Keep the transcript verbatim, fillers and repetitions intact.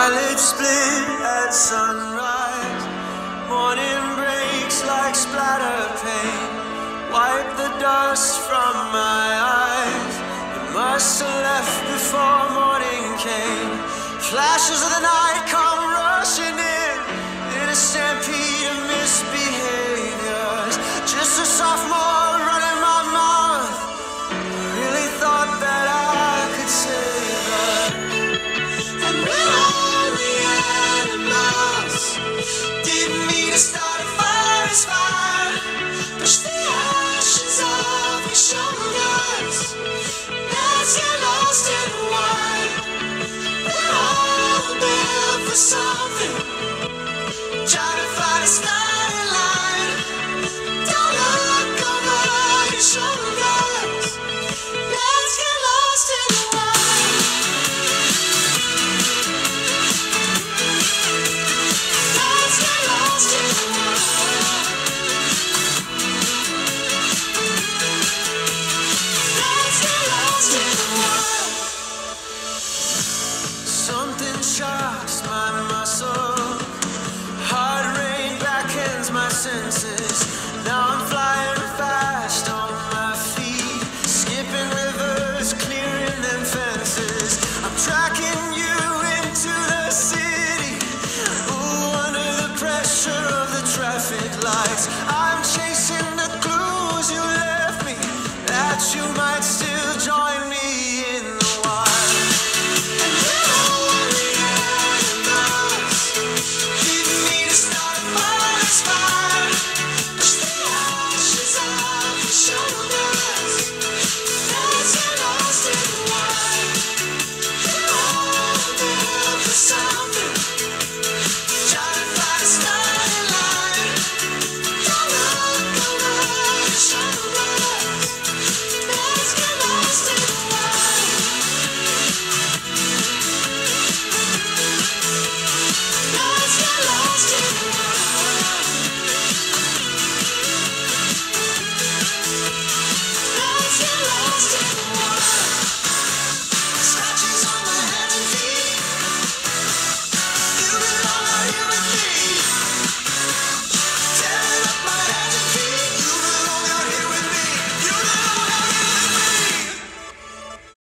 Eyelids split at sunrise. Morning breaks like splatter paint. Wipe the dust from my eyes. You must have left before morning came. Flashes of the night come rushing in, in a stampede of misbehaviors. Just a sophomore running my mouth. I really thought that I could save her. And when all the animals didn't mean to start a forest fire, push the ashes off your shoulders. Let's get lost in the wild. We're all built for something. Try to find a starting line. Don't look over your shoulders. Let's get lost in the wild. Let's get lost in the wild. Let's get lost in the wild. Something shocks my muscle. Hard rain backhands my senses. Now I'm flying fast on my feet, skipping rivers, clearing them fences. I'm tracking you into the city. Ooh, under the pressure of the traffic lights, I'm chasing the clues you left me, that you might